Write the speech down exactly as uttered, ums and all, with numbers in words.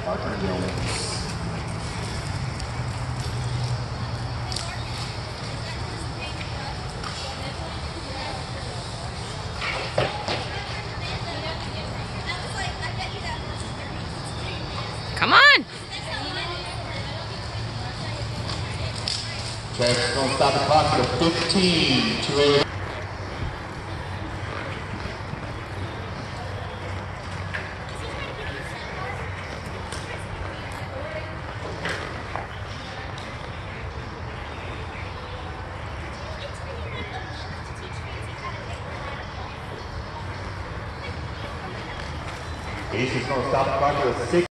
Parker and gentlemen. Come on! Okay, we're going to stop the clock at fifteen to a Ace is going to stop the clock at six.